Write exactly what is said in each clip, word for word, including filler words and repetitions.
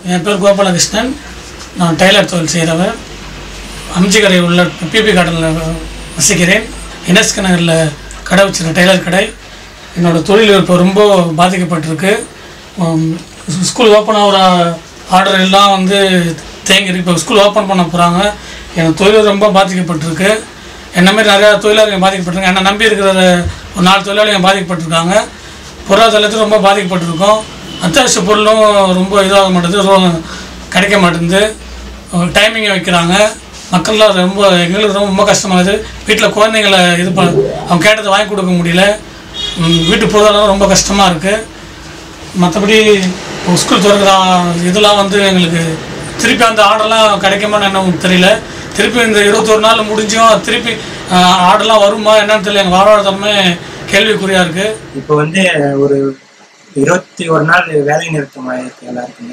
என் பேர் கோபாலகிருஷ்ணன். நான் டெய்லர் தொழில் செய்கிறவர். அம்ஜிக்கரை உள்ள பிபி கார்டனில் வசிக்கிறேன். யுனெஸ்கோ நகரில் கடை வச்சுருக்கேன், டெய்லர் கடை. என்னோடய தொழில் இப்போ ரொம்ப பாதிக்கப்பட்டிருக்கு. ஸ்கூல் ஓப்பன் ஆகிற ஆர்டர் எல்லாம் வந்து தேங்கிருக்கு. இப்போ ஸ்கூல் ஓப்பன் பண்ண போகிறாங்க. எனக்கு தொழில் ரொம்ப பாதிக்கப்பட்டிருக்கு. என்ன மாதிரி நிறையா தொழிலாளர்கள் பாதிக்கப்பட்டிருக்காங்க. என்னை நம்பி இருக்கிற ஒரு நாலு தொழிலாளிகள் பாதிக்கப்பட்டிருக்காங்க. பொருளாதாரத்தில் ரொம்ப பாதிக்கப்பட்டிருக்கோம். அத்தியாவசிய பொருளும் ரொம்ப இதாக மாட்டேங்குது, கிடைக்க மாட்டேங்குது. டைமிங்கை வைக்கிறாங்க. மக்கள்லாம் ரொம்ப எங்களுக்கு ரொம்ப ரொம்ப கஷ்டமாகுது. வீட்டில் குழந்தைங்களை இது ப அவங்க கேட்டதை வாங்கி கொடுக்க முடியல. வீட்டு பொருளாதாரம் ரொம்ப கஷ்டமாக இருக்குது. மற்றபடி ஸ்கூல் திறக்கிற இதெல்லாம் வந்து எங்களுக்கு திருப்பி அந்த ஆர்டர்லாம் கிடைக்குமான்னு என்னன்னு தெரியல. திருப்பி இந்த இருபத்தொரு நாள் முடிஞ்சும் திருப்பி ஆர்டர்லாம் வருமா என்னன்னு தெரியல. எங்கள் வாழ்வாதாரமே கேள்விக்குறியாக இருக்குது. இப்போ வந்து ஒரு இருபத்தி ஒரு நாள் வேலை நிறுத்தம் ஆயிருக்கு. எல்லாருக்குமே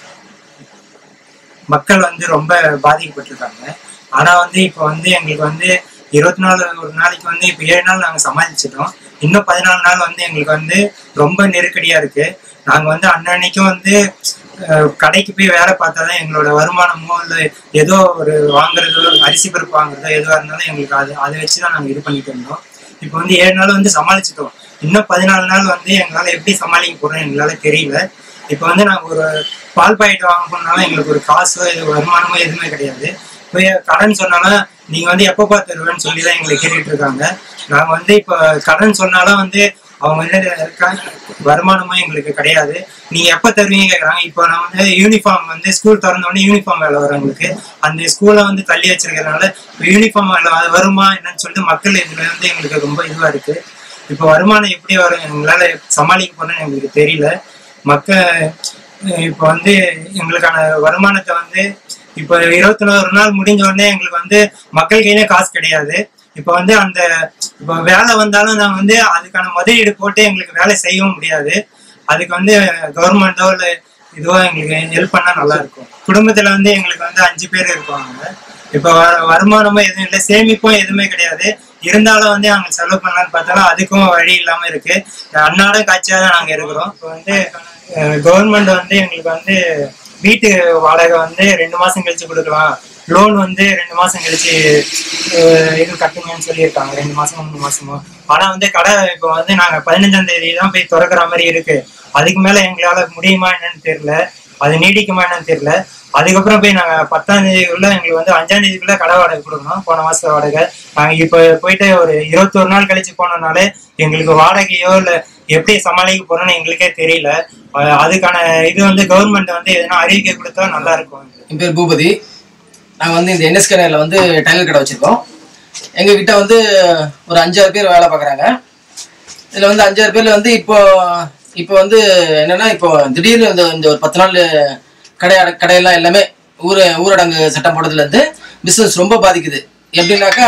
மக்கள் வந்து ரொம்ப பாதிக்கப்பட்டிருக்காங்க. ஆனால் வந்து இப்போ வந்து எங்களுக்கு வந்து இருபத்தி நாலு ஒரு நாளைக்கு வந்து இப்போ ஏழு நாள் நாங்கள் சமாளிச்சிட்டோம். இன்னும் பதினாலு நாள் வந்து எங்களுக்கு வந்து ரொம்ப நெருக்கடியாக இருக்குது. நாங்கள் வந்து அன்னன்னைக்கும் வந்து கடைக்கு போய் வேலை பார்த்தா தான் எங்களோட வருமானமோ இல்லை ஏதோ ஒரு வாங்குறதோ அரிசி பருப்பு வாங்குறதோ எதுவாக இருந்தாலும் எங்களுக்கு அது அதை வச்சு தான் நாங்கள் இது பண்ணிட்டு இருந்தோம். இப்போ வந்து ஏழு நாள் வந்து சமாளிச்சிட்டோம். இன்னும் பதினாலு நாள் வந்து எங்களால் எப்படி சமாளிக்க போகிறோம் எங்களால் தெரியல. இப்போ வந்து நாங்கள் ஒரு பால் பாக்கெட் வாங்க போனாலும் எங்களுக்கு ஒரு காசோ இது வருமானமோ எதுவுமே கிடையாது. போய் கடன் சொன்னாலும் நீங்கள் வந்து எப்போப்பா தருவேன்னு சொல்லி தான் எங்களை கேட்டுட்டு இருக்காங்க. நாங்கள் வந்து இப்போ கடன் சொன்னாலும் வந்து அவங்க வந்து வருமானமும் எங்களுக்கு கிடையாது. நீங்கள் எப்போ தருவீங்க கேட்குறாங்க. இப்போ நான் வந்து யூனிஃபார்ம் வந்து ஸ்கூல் திறந்தோடனே யூனிஃபார்ம் வேலை வரும் எங்களுக்கு. அந்த ஸ்கூலை வந்து தள்ளி வச்சிருக்கிறதுனால இப்போ யூனிஃபார்ம் வேலை வருமா என்னன்னு சொல்லிட்டு மக்கள் இதில் வந்து எங்களுக்கு ரொம்ப இதுவாக இருக்குது. இப்போ வருமானம் எப்படி வரும் எங்களால் சமாளிக்க போறேன்னு எங்களுக்கு தெரியல. மக்கள் இப்போ வந்து எங்களுக்கான வருமானத்தை வந்து இப்போ இருபத்தி நாலு நாள் முடிஞ்ச உடனே எங்களுக்கு வந்து மக்கள் கையிலே காசு கிடையாது. இப்போ வந்து அந்த இப்போ வேலை வந்தாலும் நாங்கள் வந்து அதுக்கான முதலீடு போட்டு எங்களுக்கு வேலை செய்யவும் முடியாது. அதுக்கு வந்து கவர்மெண்ட்டோ இல்லை இதுவோ எங்களுக்கு ஹெல்ப் பண்ணால் நல்லா இருக்கும். குடும்பத்தில் வந்து எங்களுக்கு வந்து அஞ்சு பேர் இருப்பாங்க. இப்போ வ வருமானமும் எதுவும் இல்லை, சேமிப்பும் எதுவுமே கிடையாது. இருந்தாலும் வந்து நாங்கள் செலவு பண்ணலான்னு பார்த்தாலும் அதுக்கும் வழி இல்லாமல் இருக்குது. அன்னாட காட்சியாக தான் நாங்கள் இருக்கிறோம். இப்போ வந்து கவர்மெண்ட் வந்து எங்களுக்கு வந்து வீட்டு வாடகை வந்து ரெண்டு மாதம் கழிச்சு கொடுக்கலாம், லோன் வந்து ரெண்டு மாதம் கழிச்சு இது கட்டுங்கன்னு சொல்லியிருக்காங்க. ரெண்டு மாதமோ மூணு மாதமோ. ஆனால் வந்து கடை இப்போ வந்து நாங்கள் பதினஞ்சாம் தேதி தான் போய் திறக்கிற மாதிரி இருக்குது. அதுக்கு மேலே எங்களால் முடியுமா என்னன்னு தெரியல, அது நீடிக்குமா என்னன்னு தெரியல. அதுக்கப்புறம் போய் நாங்கள் பத்தாம் தேதிக்குள்ள எங்களுக்கு வந்து அஞ்சாம் தேதிக்குள்ள கடை வாடகை கொடுக்கணும், போன மாதம் வாடகை. நாங்கள் இப்போ போயிட்டு ஒரு இருபத்தொரு நாள் கழிச்சு போனோம்னாலே எங்களுக்கு வாடகையோ இல்லை எப்படி சமாளிக்க போறோம்னு எங்களுக்கே தெரியல. அதுக்கான இது வந்து கவர்மெண்ட் வந்து எதனா அறிவிக்கை கொடுத்தா நல்லா இருக்கும். என் பேர் பூபதி. நாங்கள் வந்து இந்த யுனெஸ்கோ நகரில் வந்து டைலர் கடை வச்சுருக்கோம். எங்கள் கிட்ட வந்து ஒரு அஞ்சாறு பேர் வேலை பார்க்குறாங்க. இதில் வந்து அஞ்சாறு பேரில் வந்து இப்போ இப்போ வந்து என்னென்னா இப்போ திடீர்னு இந்த இந்த ஒரு பத்து நாள் கடை கடையெல்லாம் எல்லாமே ஊர ஊரடங்கு சட்டம் போடுறதுலேருந்து பிஸ்னஸ் ரொம்ப பாதிக்குது. எப்படின்னாக்கா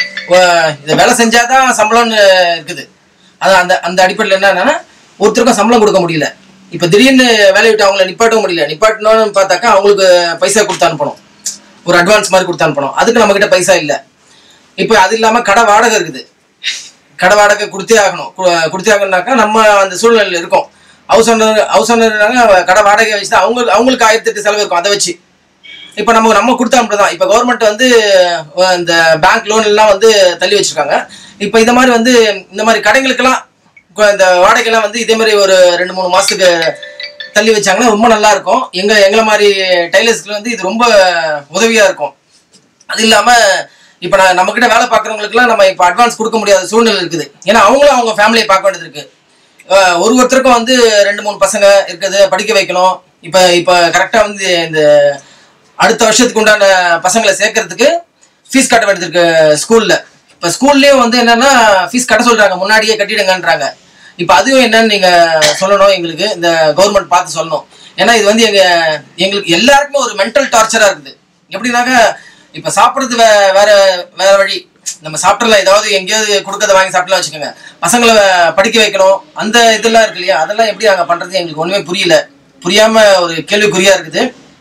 இதை வேலை செஞ்சால் தான் சம்பளம்னு இருக்குது. அதான் அந்த அந்த அடிப்படையில் என்னன்னா ஒருத்தருக்கும் சம்பளம் கொடுக்க முடியல. இப்போ திடீர்னு வேலையை விட்டு அவங்கள நிப்பாட்டவும் முடியல. நிப்பாட்டணும்னு பார்த்தாக்கா அவங்களுக்கு பைசா கொடுத்து அனுப்பணும், ஒரு அட்வான்ஸ் மாதிரி கொடுத்து அனுப்பணும். அதுக்கு நம்மக்கிட்ட பைசா இல்லை. இப்போ அது இல்லாமல் கடை வாடகை இருக்குது. கடை வாடகை கொடுத்தே ஆகணும். கொடுத்தே ஆகணும்னாக்கா நம்ம அந்த சூழ்நிலையில் இருக்கோம். ஹவுஸ் ஓனர் ஹவுஸ் ஓனர்னாங்க கடை வாடகை வச்சு அவங்க அவங்களுக்கு ஆயிரத்தி எட்டு செலவு இருக்கும். அதை வச்சு இப்போ நம்ம நம்ம கொடுத்தா மட்டும் தான். இப்போ கவர்மெண்ட் வந்து இந்த பேங்க் லோன் எல்லாம் வந்து தள்ளி வச்சிருக்காங்க. இப்போ இந்த மாதிரி வந்து இந்த மாதிரி கடைகளுக்கெல்லாம் இந்த வாடகைலாம் வந்து இதே மாதிரி ஒரு ரெண்டு மூணு மாதத்துக்கு தள்ளி வச்சாங்கன்னா ரொம்ப நல்லா இருக்கும். எங்கள் எங்களை மாதிரி டைலர்ஸ்க்கு வந்து இது ரொம்ப உதவியாக இருக்கும். அது இல்லாமல் இப்போ நான் நம்மக்கிட்ட வேலை பார்க்குறவங்களுக்குலாம் நம்ம இப்போ அட்வான்ஸ் கொடுக்க முடியாத சூழ்நிலை இருக்குது. ஏன்னா அவங்களும் அவங்க ஃபேமிலியை பார்க்க வேண்டியது இருக்குது. ஒரு ஒருத்தருக்கும் வந்து ரெண்டு மூணு பசங்க இருக்குது, படிக்க வைக்கணும். இப்போ இப்போ கரெக்டாக வந்து இந்த அடுத்த வருஷத்துக்கு உண்டான பசங்களை சேர்க்கறதுக்கு ஃபீஸ் கட்ட வேண்டியது இருக்கு ஸ்கூலில். இப்போ ஸ்கூல்லேயும் வந்து என்னென்னா ஃபீஸ் கட்ட சொல்கிறாங்க, முன்னாடியே கட்டிடுங்கன்றாங்க. இப்போ அதுவும் என்னன்னு நீங்கள் சொல்லணும், எங்களுக்கு இந்த கவர்மெண்ட் பார்த்து சொல்லணும். ஏன்னா இது வந்து எங்கள் எங்களுக்கு எல்லாருக்குமே ஒரு மென்டல் டார்ச்சராக இருக்குது. எப்படின்னாக்கா இப்போ சாப்பிட்றது வே வேற வேற வழி, நம்ம சாப்பிட்றலாம் ஏதாவது எங்கேயாவது கொடுக்கறத வாங்கி சாப்பிடலாம் வச்சுக்கோங்க. பசங்களை படிக்க வைக்கணும், அந்த இதெல்லாம் இருக்கு இல்லையா, அதெல்லாம் எப்படி நாங்கள் பண்ணுறது எங்களுக்கு ஒன்றுமே புரியல. புரியாமல் ஒரு கேள்விக்குறியாக இருக்குது.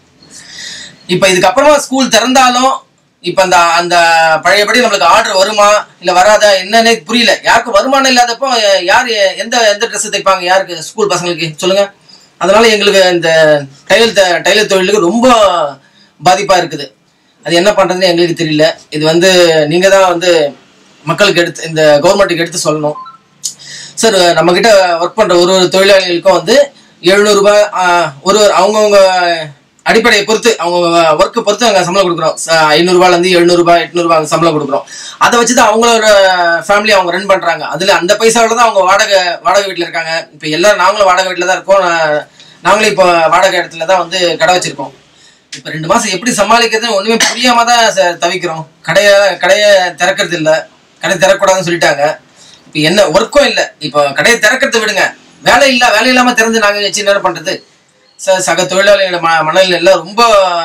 இப்போ இதுக்கப்புறமா ஸ்கூல் திறந்தாலும் இப்போ அந்த அந்த பழையபடி நம்மளுக்கு ஆர்டர் வருமா இல்லை வராதா என்னன்னே புரியல. யாருக்கும் வருமானம் இல்லாதப்போ யார் எந்த எந்த ட்ரெஸ்ஸு தைப்பாங்க யாருக்கு ஸ்கூல் பசங்களுக்கு சொல்லுங்கள். அதனால எங்களுக்கு இந்த டைலர் டைலர் தொழிலுக்கு ரொம்ப பாதிப்பா இருக்குது. அது என்ன பண்றதுன்னு எங்களுக்கு தெரியல. இது வந்து நீங்க தான் வந்து மக்களுக்கு எடுத்து இந்த கவர்மெண்ட்டுக்கு எடுத்து சொல்லணும். சார் நம்ம கிட்ட ஒர்க் பண்ற ஒரு ஒரு தொழிலாளிகளுக்கும் வந்து எழுநூறு ரூபாய் ஒரு அவங்கவுங்க அடிப்படையை பொறுத்து அவங்க ஒர்க்கை பொறுத்து அங்கே சம்பளம் கொடுக்குறோம். ஐநூறுரூபாலேருந்து எழுநூறுபா எட்நூறுபா அங்கே சம்பளம் கொடுக்குறோம். அதை வச்சு தான் அவங்களோட ஃபேமிலி அவங்க ரன் பண்ணுறாங்க. அதில் அந்த பைசாவில் தான் அவங்க வாடகை வாடகை வீட்டில் இருக்காங்க. இப்போ எல்லாரும் நாங்களும் வாடகை வீட்டில் தான் இருக்கோம். நாங்களும் இப்போ வாடகை இடத்துல தான் வந்து கடை வச்சிருக்கோம். இப்போ ரெண்டு மாதம் எப்படி சமாளிக்கிறதுன்னு ஒன்றுமே புரியாமல் தான் தவிக்கிறோம். கடையை கடையை திறக்கிறது இல்லை, கடை திறக்கக்கூடாதுன்னு சொல்லிட்டாங்க. இப்போ என்ன ஒர்க்கும் இல்லை. இப்போ கடையை திறக்கிறது விடுங்க, வேலை இல்லை, வேலை இல்லாமல் திறந்து நாங்கள் வச்சு என்ன பண்ணுறது சார்? சக தொழிலாளிகளோட ம மனநிலை எல்லாம் ரொம்ப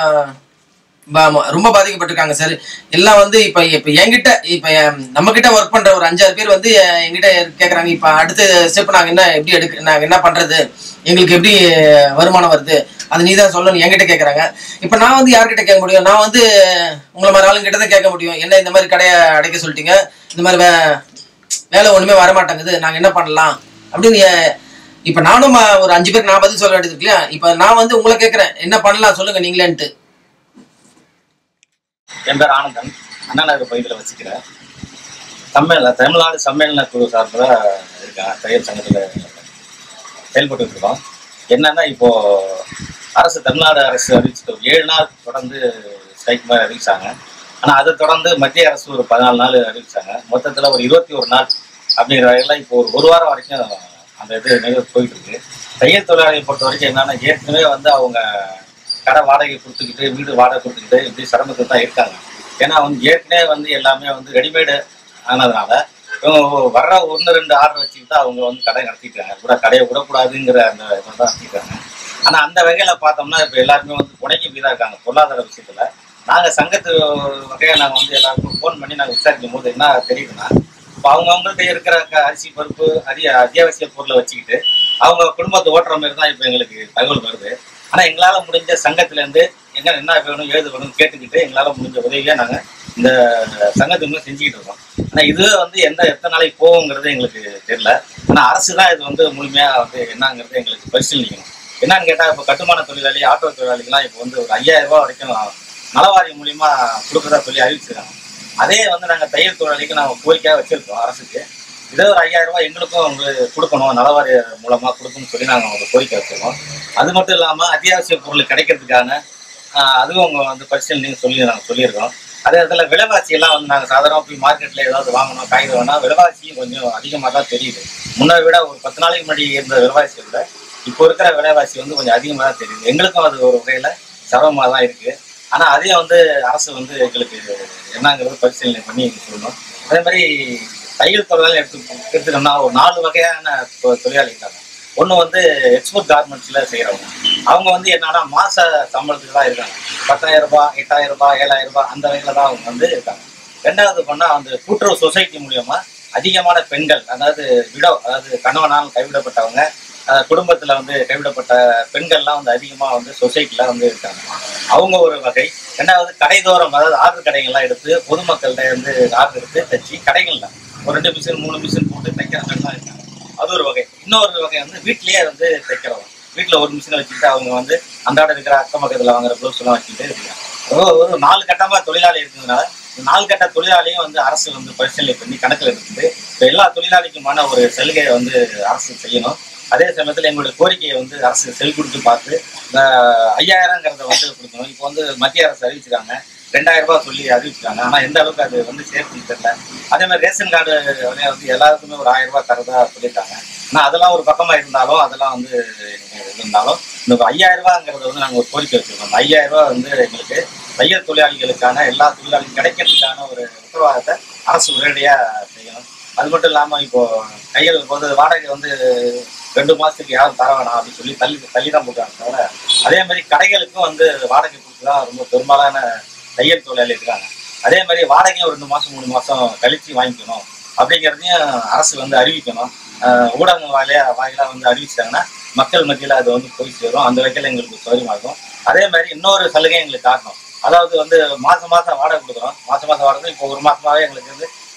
ரொம்ப பாதிக்கப்பட்டிருக்காங்க சார். எல்லாம் வந்து இப்போ இப்போ என்கிட்ட இப்போ நம்ம கிட்ட ஒர்க் பண்ற ஒரு அஞ்சாறு பேர் வந்து என்கிட்ட கேட்குறாங்க, இப்போ அடுத்த ஸ்டெப் நாங்கள் என்ன எப்படி எடுக்க நாங்கள் என்ன பண்றது, எங்களுக்கு எப்படி வருமானம் வருது, அது நீ தான் சொல்லணும் என்கிட்ட கேட்குறாங்க. இப்போ நான் வந்து யார்கிட்ட கேட்க முடியும்? நான் வந்து உங்களை மாதிரி ஆளுங்கிட்ட தான் கேட்க முடியும். என்ன இந்த மாதிரி கடையை அடைக்க சொல்லிட்டீங்க, இந்த மாதிரி வே வேலை ஒன்றுமே வரமாட்டேங்குது, நாங்கள் என்ன பண்ணலாம் அப்படின்னு. இப்போ நானும் ஒரு அஞ்சு பேருக்கு நான் பதில் சொல்ல வேண்டியது இருக்கு இல்லையா? இப்போ நான் வந்து உங்களை கேட்குறேன், என்ன பண்ணலாம் சொல்லுங்க நீங்களேன்ட்டு. என் பேர் ஆனந்தன், அண்ணா நகர் பகுதியில் வச்சுக்கிறேன். சம்மேளன தமிழ்நாடு சம்மேளன குழு சார்பில் இருக்கேன். தையல் சங்கத்தில் செயல்பட்டு இருக்கோம். என்னன்னா இப்போ அரசு தமிழ்நாடு அரசு அறிவிச்சு ஏழு நாள் தொடர்ந்து ஸ்ட்ரைக் மாதிரி அறிவிச்சாங்க. ஆனால் அதை தொடர்ந்து மத்திய அரசு ஒரு பதினாலு நாள் அறிவிச்சாங்க. மொத்தத்தில் ஒரு இருபத்தி ஒரு நாள் அப்படிங்கிற வகையில் இப்போ ஒரு ஒரு வாரம் வரைக்கும் அந்த இது நிகழ்வு போயிட்டு இருக்கு. தையல் தொழிலாளியை பொறுத்த வரைக்கும் என்னன்னா, ஏற்கனவே வந்து அவங்க கடை வாடகை கொடுத்துக்கிட்டு வீடு வாடகை கொடுத்துக்கிட்டு இப்படி சிரமத்தை தான் இருக்காங்க. ஏன்னா வந்து ஏற்கனவே வந்து எல்லாமே வந்து ரெடிமேடு ஆனதுனால இவங்க வர்ற ஒன்று ரெண்டு ஆர்டர் வச்சுக்கிட்டு அவங்க வந்து கடை நடத்திட்டாங்க. கூட கடையை விடக்கூடாதுங்கிற அந்த இதை தான் நடத்திட்டாங்க. ஆனால் அந்த வகையில் பார்த்தோம்னா இப்போ எல்லாருமே வந்து புனைக்கி போய் இருக்காங்க பொருளாதார விஷயத்தில். நாங்கள் சங்கத்து வகையாக நாங்கள் வந்து எல்லாருக்கும் ஃபோன் பண்ணி நாங்கள் விசாரிக்கும் போது என்ன தெரியுதுன்னா, இப்போ அவங்க அவங்கள்ட்ட இருக்கிற அரிசி பருப்பு அதிக அத்தியாவசிய பொருளை வச்சுக்கிட்டு அவங்க குடும்பத்தை ஓட்டுற மாதிரி தான் இப்போ எங்களுக்கு தகவல் வருது. ஆனால் எங்களால் முடிஞ்ச சங்கத்திலேருந்து எங்கே என்ன வேணும் ஏது வேணும்னு கேட்டுக்கிட்டு எங்களால் முடிஞ்ச உதவியாக நாங்கள் இந்த சங்கத்துக்கு செஞ்சுக்கிட்டு இருக்கோம். ஆனால் இது வந்து எந்த எத்தனை நாளைக்கு போகுங்கிறது எங்களுக்கு தெரியல. ஆனால் அரசு தான் இது வந்து முழுமையாக வந்து என்னங்கிறது எங்களுக்கு பரிசீலிக்கணும். என்னன்னு கேட்டால் இப்போ கட்டுமான தொழிலாளி ஆட்டோ தொழிலாளிகள்லாம் இப்போ வந்து ஒரு ஐயாயிரம் ரூபா வரைக்கும் நலவாரி மூலியமா கொடுக்குறதா சொல்லி அறிவிச்சிருக்காங்க. அதே வந்து நாங்கள் தையல் தொழிலாளிக்கு நாங்கள் கோரிக்கையாக வச்சிருக்கோம் அரசுக்கு. இதே ஒரு ஐயாயிரம் ரூபாய் எங்களுக்கும் உங்களுக்கு கொடுக்கணும், நலவாரி மூலமாக கொடுக்கணும்னு சொல்லி நாங்கள் ஒரு கோரிக்கை வச்சிருக்கோம். அது மட்டும் இல்லாமல் அத்தியாவசிய பொருள் கிடைக்கிறதுக்கான அதுவும் அவங்க வந்து பரிசீலனை சொல்லி நாங்கள் சொல்லியிருக்கோம். அதே இடத்துல விலைவாசியெல்லாம் வந்து நாங்கள் சாதாரணமாக போய் மார்க்கெட்டில் ஏதாவது வாங்கணும் காய்கறி வேணால் விலைவாசியும் கொஞ்சம் அதிகமாக தான் தெரியுது. முன்னை விட ஒரு பத்து நாளைக்கு முன்னாடி இருந்த விலைவாசியை விட இப்போ இருக்கிற விலைவாசி வந்து கொஞ்சம் அதிகமாக தான் தெரியுது. எங்களுக்கும் அது ஒரு வகையில் சிரமமாக தான் இருக்குது. ஆனால் அதையும் வந்து அரசு வந்து எங்களுக்கு என்னங்கிறது பரிசீலனை பண்ணி சொல்லணும். அதே மாதிரி தையல் தொழிலாளி எடுத்து எடுத்துட்டோம்னா ஒரு நாலு வகையான தொழிலாளி இருக்காங்க. ஒன்று வந்து எக்ஸ்போர்ட் கார்மெண்ட்ஸில் செய்கிறவங்க, அவங்க வந்து என்னன்னா மாத சம்பளத்துக்கு தான் இருக்காங்க. பத்தாயிரம் ரூபாய் எட்டாயிரம் ரூபாய் ஏழாயிரம் ரூபாய் அந்த வகையில் தான் அவங்க வந்து இருக்காங்க. ரெண்டாவது பண்ணால் அந்த கூட்டுறவு சொசைட்டி மூலியமா அதிகமான பெண்கள், அதாவது விடோ, அதாவது கணவனால் கைவிடப்பட்டவங்க, குடும்பத்தில் வந்து கைவிடப்பட்ட பெண்கள்லாம் வந்து அதிகமாக வந்து சொசைட்டியில் வந்து இருக்காங்க. அவங்க ஒரு வகை. ரெண்டாவது கடைதோறும், அதாவது ஆர்டர் கடைகள்லாம் எடுத்து பொதுமக்கள்கிட்ட வந்து ஆர்டர் எடுத்து தைச்சி கடைகள்ல ஒரு ரெண்டு மிஷின் மூணு மிஷின் போட்டு தைக்கிறவங்கலாம் இருக்காங்க. அது ஒரு வகை. இன்னொரு வகை வந்து வீட்லேயே வந்து தைக்கிறவங்க, வீட்டில் ஒரு மிஷினை வச்சுக்கிட்டு அவங்க வந்து அன்றாட இருக்கிற அக்கம் பக்கத்தில் வாங்குற ப்ளவுஸ் எல்லாம் வச்சுக்கிட்டு இருக்காங்க. ஒரு நாலு கட்டமாக தொழிலாளி இருக்கிறதுனால நாலு கட்ட தொழிலாளியும் வந்து அரசு வந்து பரிசீலனை பண்ணி கணக்கில் இருக்குது. இப்போ எல்லா தொழிலாளிக்குமான ஒரு சலுகையை வந்து அரசு செய்யணும். அதே சமயத்தில் எங்களுடைய கோரிக்கையை வந்து அரசு செல் கொடுத்து பார்த்து இந்த ஐயாயிரங்கிறத வந்து கொடுக்கணும். இப்போ வந்து மத்திய அரசு அறிவிச்சிருக்காங்க, ரெண்டாயிரம் ரூபாய் சொல்லி அறிவிச்சிருக்காங்க. ஆனால் எந்த அளவுக்கு அது வந்து சேர்த்து தெரியல. அதே மாதிரி ரேஷன் கார்டு வந்து எல்லாருக்குமே ஒரு ஆயிரம் ரூபாய் தரதா சொல்லியிருக்காங்க. ஆனால் அதெல்லாம் ஒரு பக்கமாக இருந்தாலும் அதெல்லாம் வந்து இருந்தாலும் இந்த ஐயாயிரம் ரூபாங்கிறத வந்து நாங்கள் ஒரு கோரிக்கை வச்சுருக்கோம். அந்த ஐயாயிரம் ரூபாய் வந்து எங்களுக்கு தையல் தொழிலாளிகளுக்கான எல்லா தொழிலாளிகளும் கிடைக்கிறதுக்கான ஒரு உத்தரவாதத்தை அரசு உடனடியாக செய்யணும். அது மட்டும் இல்லாமல் இப்போ தையல் போது வாடகை வந்து ரெண்டு மாதத்துக்கு யாரும் தர வேணாம் அப்படின்னு சொல்லி தள்ளி தள்ளி தான் போட்டாங்க தவிர, அதே மாதிரி கடைகளுக்கும் வந்து வாடகை கொடுத்து தான் ரொம்ப பெரும்பாலான தையல் தொழிலாளி இருக்காங்க. அதே மாதிரி வாடகையும் ஒரு ரெண்டு மாதம் மூணு மாதம் கழித்து வாங்கிக்கணும் அப்படிங்கிறதையும் அரசு வந்து அறிவிக்கணும். ஊடக வாயிலா வாயிலாக வந்து அறிவிச்சாங்கன்னா மக்கள் மத்தியில் அது வந்து போய் சேரும். அந்த வகையில் எங்களுக்கு சௌகரியமாக இருக்கும். அதே மாதிரி இன்னொரு சலுகை எங்களுக்கு காட்டணும். அதாவது வந்து மாதம் மாதம் வாடகை கொடுக்குறோம். மாதம் மாதம் வாடகை இப்போ ஒரு மாதமாகவே எங்களுக்கு வந்து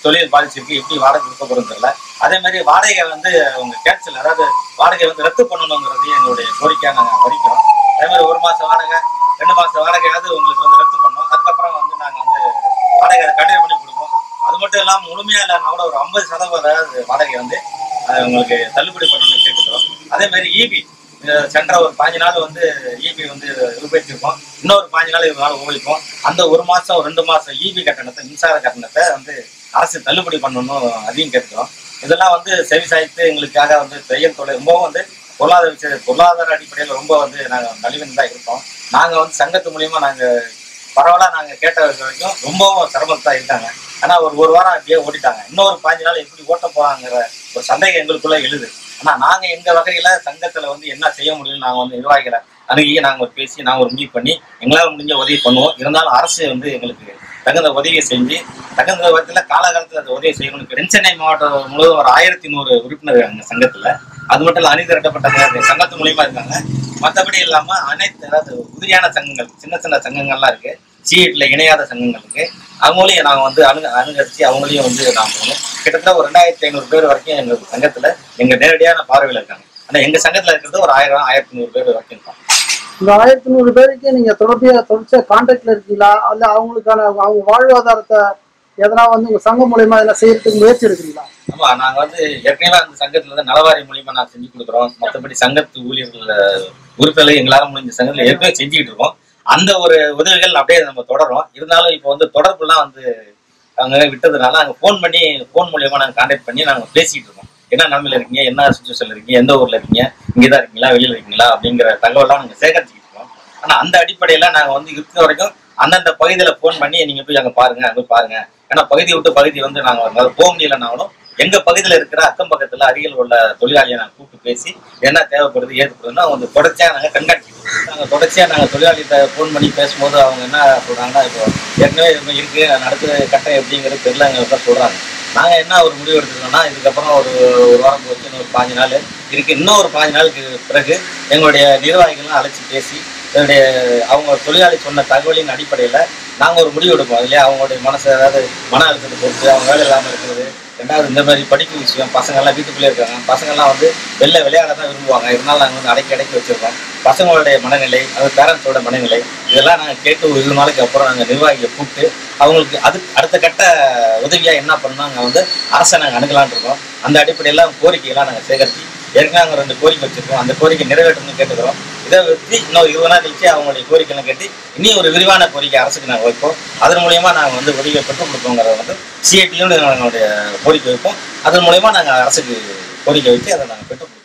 தொழில் பாதிச்சிருக்கு, எப்படி வாடகை கொடுக்க போகிறது தெரியல. அதே மாதிரி வாடகை வந்து அவங்க கேன்சல், அதாவது வாடகை வந்து ரத்து பண்ணணுங்கிறதையும் எங்களுடைய கோரிக்கையாக நாங்கள் வரிக்கிறோம். அதே மாதிரி ஒரு மாதம் வாடகை ரெண்டு மாதம் வாடகையாவது உங்களுக்கு வந்து ரத்து பண்ணோம். அதுக்கப்புறம் வந்து நாங்கள் வந்து வாடகை அதை கண்டினியூ பண்ணி கொடுப்போம். அது மட்டும் இல்லாமல் முழுமையாக இல்லைன்னா கூட ஒரு ஐம்பது சதவீதம் வாடகை வந்து உங்களுக்கு தள்ளுபடி பண்ணணும்னு கேட்டுக்கிறோம். அதே மாதிரி ஈபி சென்ற ஒரு பாஞ்சு நாள் வந்து ஈபி வந்து உபயோகிச்சிருக்கோம், இன்னொரு பாஞ்சு நாள் இவங்க நாள் உபயோகிப்போம். அந்த ஒரு மாதம் ரெண்டு மாதம் ஈபி கட்டணத்தை மின்சார கட்டணத்தை வந்து அரசு தள்ளுபடி பண்ணணும் அதையும் கேட்கிறோம். இதெல்லாம் வந்து செவி சாய்த்து எங்களுக்காக வந்து தையல் தொழில் ரொம்பவும் வந்து பொருளாதார விஷய பொருளாதார அடிப்படையில் ரொம்ப வந்து நாங்கள் நலிவன் தான் இருக்கோம். நாங்கள் வந்து சங்கத்து மூலியமா நாங்கள் பரவாயில்ல நாங்கள் கேட்ட வரைக்கும் ரொம்பவும் சிரமத்தான் இருக்காங்க. ஆனால் ஒரு ஒரு வாரம் அப்படியே ஓடிட்டாங்க. இன்னொரு பாஞ்சு நாள் எப்படி ஓட்ட போகிறாங்கிற ஒரு சந்தேகம் எங்களுக்குள்ள எழுது. ஆனால் நாங்கள் எங்கள் வகையில் சங்கத்தில் வந்து என்ன செய்ய முடியும்னு நாங்கள் வந்து நிர்வாகிகளை அணுகி நாங்கள் ஒரு பேசி நாங்கள் ஒரு முடிவு பண்ணி எங்களால் முடிஞ்ச உதவி பண்ணுவோம். இருந்தாலும் அரசு வந்து எங்களுக்கு தகுந்த உதவியை செஞ்சு தகுந்த விதத்தில் காலகாலத்தில் அந்த உதவி செய்யணும். தென் சென்னை மாவட்டம் முழுவதும் ஒரு ஆயிரத்தி நூறு உறுப்பினர் இருக்காங்க சங்கத்தில். அது மட்டும் இல்லை, அணி திரட்டப்பட்ட சங்கத்து மூலியமா இருக்காங்க. மற்றபடி இல்லாமல் அனைத்து அதாவது உதிரியான சங்கங்கள் சின்ன சின்ன சங்கங்கள்லாம் இருக்குது, சீட்டில் இணையாத சங்கங்கள் இருக்குது. அவங்களையும் நாங்கள் வந்து அணு அணுகரிச்சு அவங்களையும் வந்து நான் போகணும். கிட்டத்தட்ட ஒரு ரெண்டாயிரத்தி ஐநூறு பேர் வரைக்கும் எங்கள் சங்கத்தில் எங்கள் நேரடியான பார்வையில் இருக்காங்க. ஆனால் எங்கள் சங்கத்தில் இருக்கிறது ஒரு ஆயிரம் ஆயிரத்தி நூறு பேர் வரைக்கும் இருக்காங்க. இந்த ஆயிரத்தி நூறு பேருக்கு நீங்கள் தொடர்பியாக தொடர்ச்சியாக கான்டாக்டில் இருக்கீங்களா? அல்ல அவங்களுக்கான அவங்க வாழ்வாதாரத்தை எதனா வந்து உங்கள் சங்கம் மூலயமா இதெல்லாம் செய்யறதுக்கு முயற்சி எடுக்கிறீங்களா? ஆமாம், நாங்கள் வந்து ஏற்கனவே அந்த சங்கத்தில் வந்து நலவாரி மூலியமாக நாங்கள் செஞ்சு கொடுக்குறோம். மற்றபடி சங்கத்து ஊழியர்கள் உறுப்பினர்கள் எங்களால் முடிஞ்ச சங்கத்தில் ஏற்கனவே செஞ்சுக்கிட்டு இருக்கோம். அந்த ஒரு உதவிகள் அப்படியே நம்ம தொடரும். இருந்தாலும் இப்போ வந்து தொடர்புலாம் வந்து அவங்க விட்டதுனால நாங்கள் ஃபோன் பண்ணி ஃபோன் மூலியமாக நாங்கள் கான்டாக்ட் பண்ணி நாங்கள் பேசிக்கிட்டு இருக்கோம். என்ன நிலமையில இருக்கீங்க, என்ன சுச்சுவேஷன்ல இருக்கீங்க, எந்த ஊர்ல இருக்கீங்க, இங்கே தான் இருக்கீங்களா வெளியில் இருக்கீங்களா அப்படிங்கிற தகவலாம் நாங்கள் சேகரிச்சுக்கிட்டு இருக்கோம். ஆனால் அந்த அடிப்படையில் நாங்கள் வந்து இருக்கிற வரைக்கும் அந்தந்த பகுதியில் ஃபோன் பண்ணி நீங்கள் போய் அங்கே பாருங்க அங்கே பாருங்க. ஏன்னா பகுதி விட்டு பகுதி வந்து நாங்கள் போக முடியலனாலும் எங்கள் பகுதியில் இருக்கிற அக்கம் பக்கத்தில் அருகில் உள்ள தொழிலாளியை நாங்கள் கூப்பிட்டு பேசி என்ன தேவைப்படுது ஏற்படுதுன்னா அவங்க தொடர்ச்சியாக நாங்கள் கண்காணிக்கிறோம். நாங்கள் தொடர்ச்சியாக நாங்கள் தொழிலாளிகிட்ட ஃபோன் பண்ணி பேசும்போது அவங்க என்ன சொல்கிறாங்கன்னா, இப்போ ஏற்கனவே இது இருக்குது நடக்கிற கட்டம் எப்படிங்கிறது தெரியல தான் சொல்கிறாங்க. நாங்கள் என்ன ஒரு முடிவு எடுத்துருக்கோம்னா, இதுக்கப்புறம் ஒரு ஒரு வாரம் போச்சு, இன்னொரு பாஞ்சு நாள் இருக்குது, இன்னும் ஒரு பாஞ்சு நாளுக்கு பிறகு எங்களுடைய நிர்வாகிகள்லாம் அழைச்சி பேசி என்னுடைய அவங்க தொழிலாளி சொன்ன தகவலின் அடிப்படையில் நாங்கள் ஒரு முடிவு எடுப்போம். இல்லையா அவங்களுடைய மனசு அதாவது மன அழுத்தத்தை பொறுத்து அவங்க வேலை இல்லாமல் இருக்கிறது. ரெண்டாவது இந்த மாதிரி படிக்கும் விஷயம், பசங்கள்லாம் வீட்டுக்குள்ளே இருக்காங்க, பசங்கள்லாம் வந்து வெளில விளையாட தான் விரும்புவாங்க. இருந்தாலும் நாங்கள் வந்து அடக்கி அடக்கி வச்சுருக்கோம். பசங்களுடைய மனநிலை, அது பேரண்ட்ஸோட மனநிலை, இதெல்லாம் நாங்கள் கேட்டு ஒரு இரு நாளைக்கு அப்புறம் நாங்கள் நிர்வாகியை கூப்பிட்டு அவங்களுக்கு அது அடுத்த கட்ட உதவியாக என்ன பண்ணோம் நாங்கள் வந்து அரசை நாங்கள் அணுகலான் இருக்கோம். அந்த அடிப்படையெல்லாம் கோரிக்கையெல்லாம் நாங்கள் சேகரித்து ஏற்கனவே நாங்கள் ரெண்டு கோரிக்கை வச்சுருக்கோம். அந்த கோரிக்கை நிறைவேற்றணும்னு கேட்டுக்கிறோம். இதை வச்சு இன்னொரு இருபது நாள் கழிச்சு அவங்களுடைய கோரிக்கைலாம் கேட்டு இனி ஒரு விரிவான கோரிக்கை அரசுக்கு நாங்கள் வைப்போம். அதன் மூலயமா நாங்கள் வந்து உதவியை பெற்றுக் கொடுப்போங்கிறத வந்து சிஐடியும் எங்களுடைய கோரிக்கை வைப்போம். அதன் மூலயமா நாங்கள் அரசுக்கு கோரிக்கை வச்சு அதை நாங்கள் பெற்றுக் கொடுப்போம்.